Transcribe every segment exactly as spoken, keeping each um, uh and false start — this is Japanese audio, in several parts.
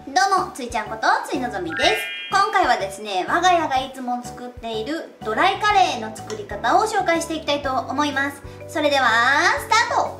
どうも、ついちゃんことついのぞみです。今回はですね、我が家がいつも作っているドライカレーの作り方を紹介していきたいと思います。それではスタート。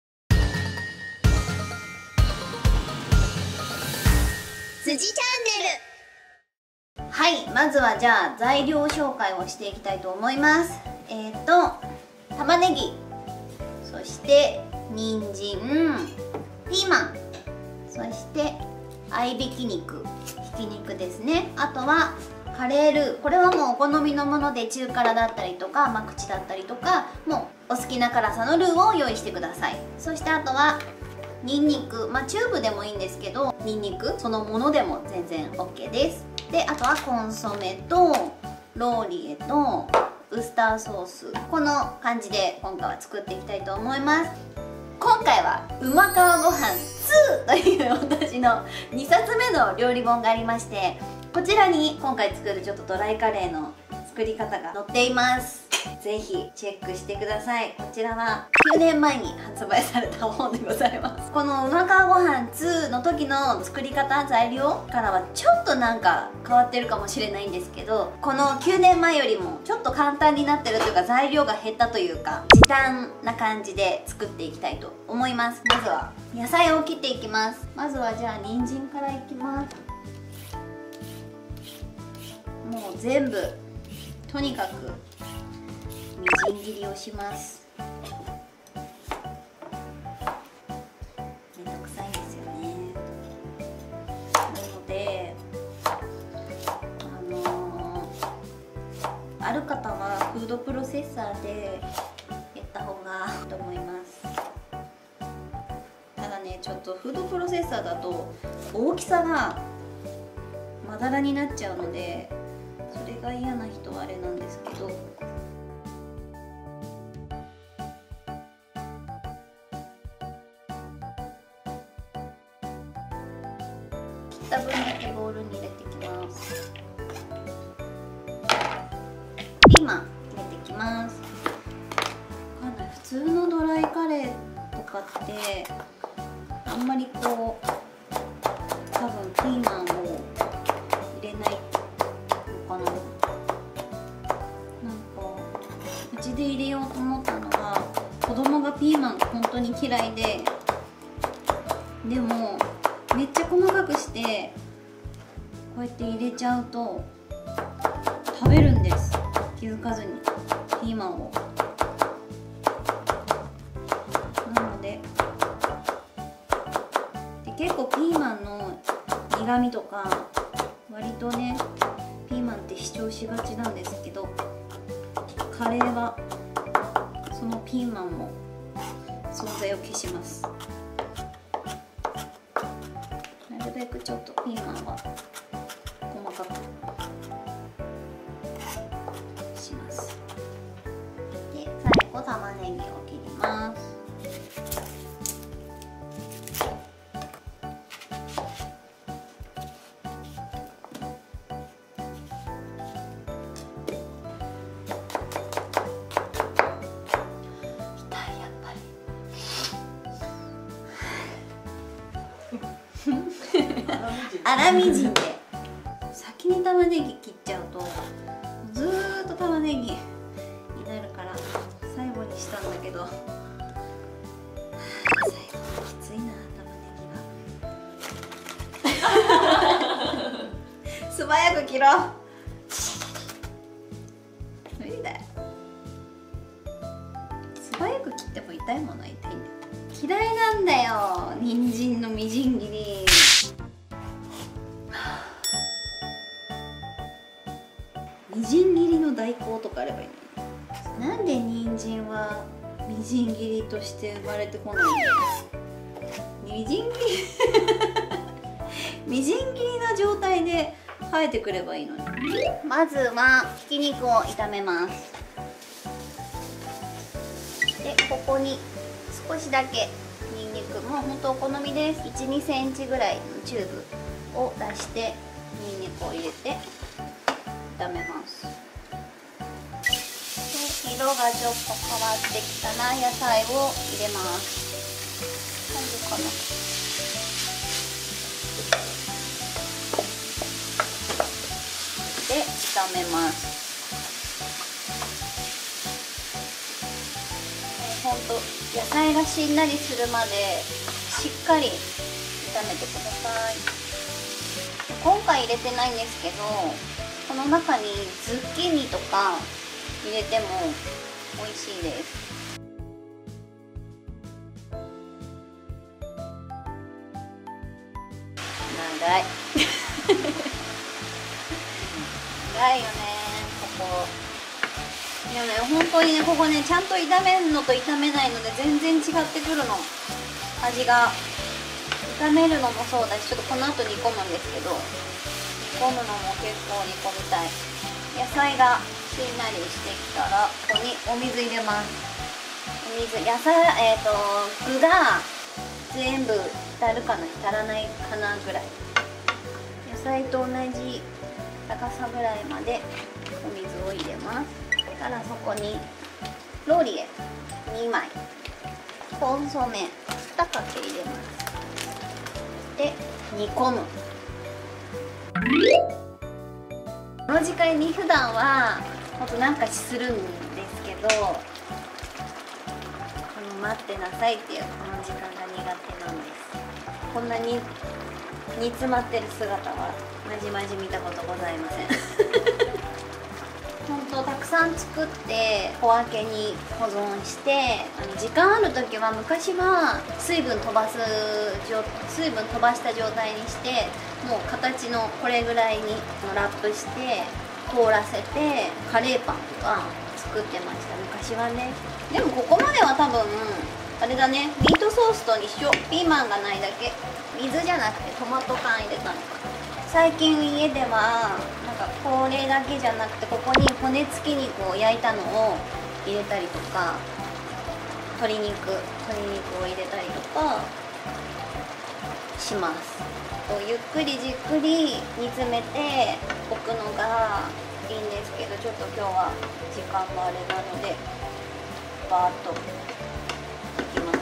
辻チャンネル。はい、まずはじゃあ材料紹介をしていきたいと思います。えっと玉ねぎ、そして人参、ピーマン、そして合いびき肉、ひき肉ですね。あとはカレールー、これはもうお好みのもので中辛だったりとか甘口だったりとか、もうお好きな辛さのルーを用意してください。そしてあとはにんにく、まあチューブでもいいんですけど、にんにくそのものでも全然 オーケー です。であとはコンソメとローリエとウスターソース、この感じで今回は作っていきたいと思います。今回はうまかわごはんツーという私のにさつめの料理本がありまして、こちらに今回作るちょっとドライカレーの作り方が載っています。ぜひチェックしてください。こちらはきゅうねんまえに発売された本でございます。このうまかわごはんツーの時の作り方、材料からはちょっとなんか変わってるかもしれないんですけど、このきゅうねんまえよりもちょっと簡単になってるというか、材料が減ったというか時短な感じで作っていきたいと思います。まずは野菜を切っていきます。まずはじゃあ人参からいきます。もう全部とにかくみじん切りをします。めんどくさいんですよね。なのであのー、ある方はフードプロセッサーでやった方がいいと思います。ただね、ちょっとフードプロセッサーだと大きさがまだらになっちゃうので、それが嫌な人はあれなんですけど、切った分だけボウルに入れていきます。ピーマン入れていきます。わかんない、普通のドライカレーとかってあんまりこう多分ピーマンを入れないのかな。なんかうちで入れようと思ったのは、子供がピーマンが本当に嫌いで、でもめっちゃ細かくしてこうやって入れちゃうと食べるんです。気づかずにピーマンを。なのでで結構ピーマンの苦味とか割とね、ピーマンって主張しがちなんですけど、カレーはそのピーマンも存在を消します。なるべくちょっとピーマンは細かくします。で最後玉ねぎを切ります。粗みじんで先に玉ねぎ切っちゃうとずーっと玉ねぎになるから最後にしたんだけど、最後きついな、玉ねぎが素早く切ろう。無理だよ。素早く切っても痛いものは痛いんだよ。嫌いなんだよ、人参のみじん切り。みじん切りの代行とかあればいいのに。なんで人参はみじん切りとして生まれてこないの？みじん切りみじん切りの状態で生えてくればいいのに。まずはひき肉を炒めます。でここに少しだけにんにく、もうほんとお好みです。いち、にセンチぐらいのチューブを出してにんにくを入れて炒めます。で色がちょっと変わってきたら野菜を入れます。大丈夫かな。 めます。ほんと野菜がしんなりするまでしっかり炒めてください。今回入れてないんですけど、この中にズッキーニとか入れても美味しいです。長い長いよねここ。いやね、本当にね、ここね、ちゃんと炒めるのと炒めないので全然違ってくるの、味が。炒めるのもそうだし、ちょっとこの後煮込むんですけど、煮込むのも結構煮込みたい。野菜がしんなりしてきたら、ここにお水入れます。お水、野菜、えっと、具が全部浸るかな、浸らないかなぐらい。野菜と同じ高さぐらいまでお水を入れます。そしたらそこにローリエにまい、コンソメにかけ入れます。で煮込む。この時間に普段はほんとなんかするんですけど、この待ってなさいっていうこの時間が苦手なんです。こんなに煮詰まってる姿はまじまじ見たことございませんほんとたくさん作って小分けに保存して、あの時間ある時は、昔は水分飛ばす水分飛ばした状態にして、もう形のこれぐらいにラップして凍らせてカレーパンとか作ってました、昔はね。でもここまでは多分あれだね、ミートソースと一緒。ピーマンがないだけ。水じゃなくてトマト缶入れたのか。最近家ではなんかこれだけじゃなくて、ここに骨付き肉を焼いたのを入れたりとか、鶏肉鶏肉を入れたりとかします。ゆっくりじっくり煮詰めておくのがいいんですけど、ちょっと今日は時間もあれなのでバーッといきます。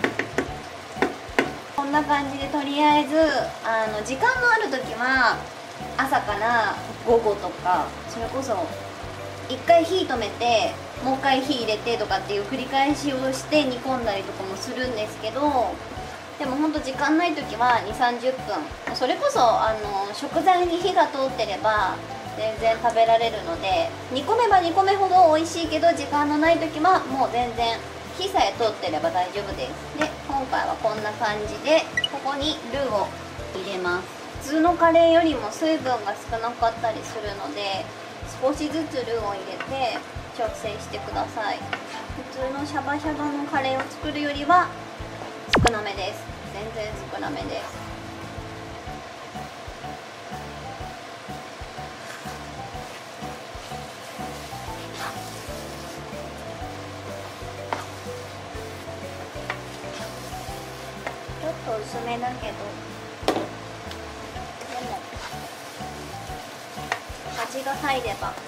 こんな感じで、とりあえずあの時間のある時は朝から午後とか、それこそ一回火止めてもう一回火入れてとかっていう繰り返しをして煮込んだりとかもするんですけど、でもほんと時間ない時はにじゅうさんじゅっぷん、それこそあの食材に火が通ってれば全然食べられるので、煮込めば煮込めほど美味しいけど、時間のない時はもう全然火さえ通ってれば大丈夫です。で今回はこんな感じで、ここにルーを入れます。普通のカレーよりも水分が少なかったりするので、少しずつルーを入れて調整してください。普通のシャバシャバのカレーを作るよりは少なめです。全然少なめです。ちょっと薄めだけど、でも味が入れば大丈夫かな。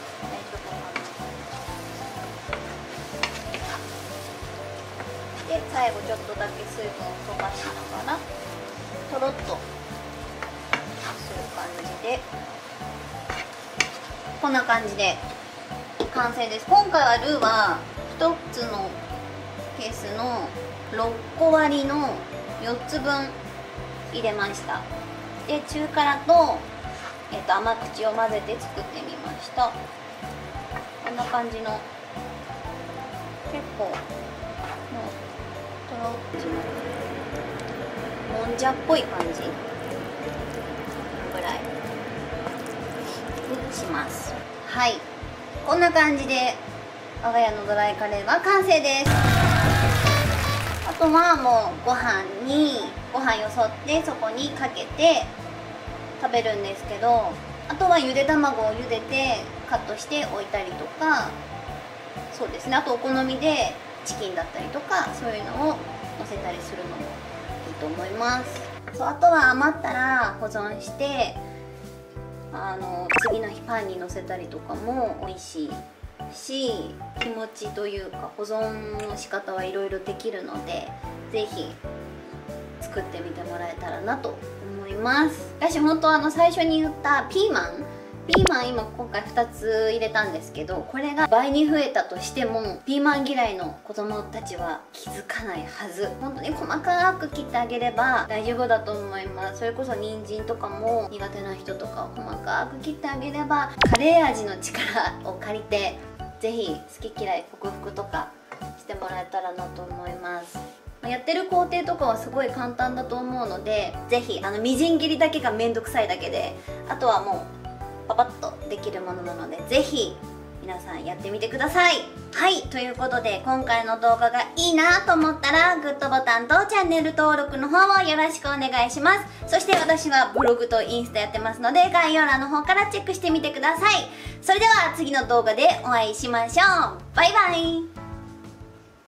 で最後ちょっとだけ水分を飛ばしながらとろっとする感じで、こんな感じで完成です。今回はルーはひとつのケースのろっこ割りのよっつぶん入れました。で中辛と、えっと、甘口を混ぜて作ってみました。こんな感じの結構もうとろっちのもんじゃっぽい感じぐらいにします。はい、こんな感じで我が家のドライカレーは完成です。あとはもうご飯にご飯よそってそこにかけて食べるんですけど、あとはゆで卵を茹でてカットしておいたりとか、そうですね、あとお好みでチキンだったりとかそういうのをのせたりするのもいいと思います。そう、あとは余ったら保存してあの次の日パンにのせたりとかも美味しいし、気持ちというか保存の仕方はいろいろできるので、ぜひ作ってみてもらえたらなと思います。私本当あの最初に言ったピーマンピーマン今今回ふたつ入れたんですけど、これが倍に増えたとしてもピーマン嫌いの子供たちは気づかないはず。本当に細かく切ってあげれば大丈夫だと思います。それこそ人参とかも苦手な人とか細かく切ってあげればカレー味の力を借りてぜひ好き嫌い克服とかしてもらえたらなと思います。やってる工程とかはすごい簡単だと思うので、ぜひあのみじん切りだけがめんどくさいだけで、あとはもうパパッとできるものなので、ぜひ皆さんやってみてください。はい、ということで今回の動画がいいなと思ったらグッドボタンとチャンネル登録の方をよろしくお願いします。そして私はブログとインスタやってますので、概要欄の方からチェックしてみてください。それでは次の動画でお会いしましょう。バイバイ。